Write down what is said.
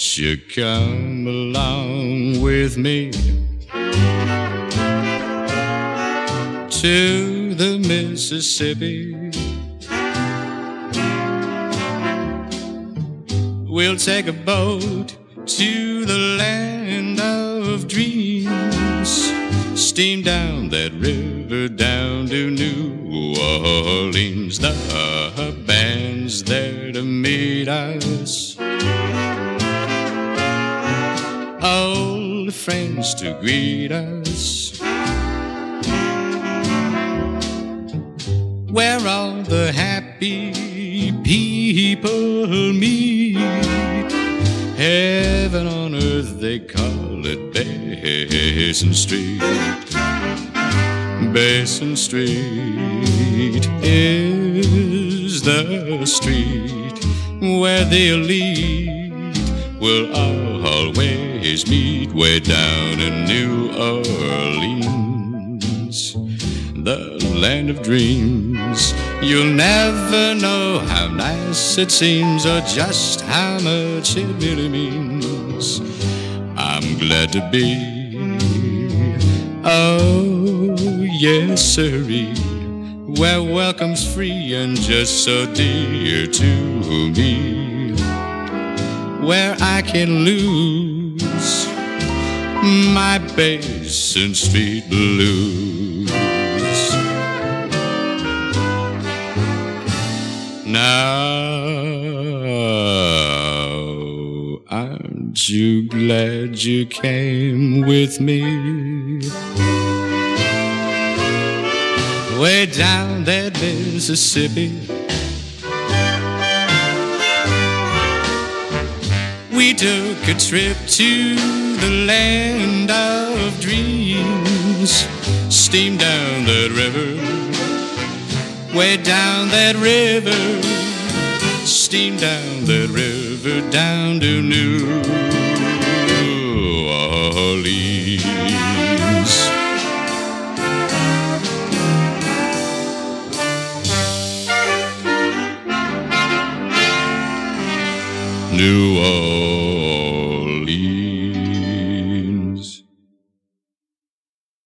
Won't you come along with me to the Mississippi? We'll take a boat to the land of dreams, steam down that river down to New Orleans. The band's there to meet us, old friends to greet us, where all the happy people meet. Heaven on earth, they call it Basin Street. Basin Street is the street where the elite will always meet, way down in New Orleans, the land of dreams. You'll never know how nice it seems, or just how much it really means. I'm glad to be, oh yes sirree, where welcome's free and just so dear to me, where I can lose my Basin Street blues. Now, aren't you glad you came with me? Way down that Mississippi, we took a trip to the land of dreams, steamed down that river, way down that river, steam down that river down to New Orleans. New Orleans.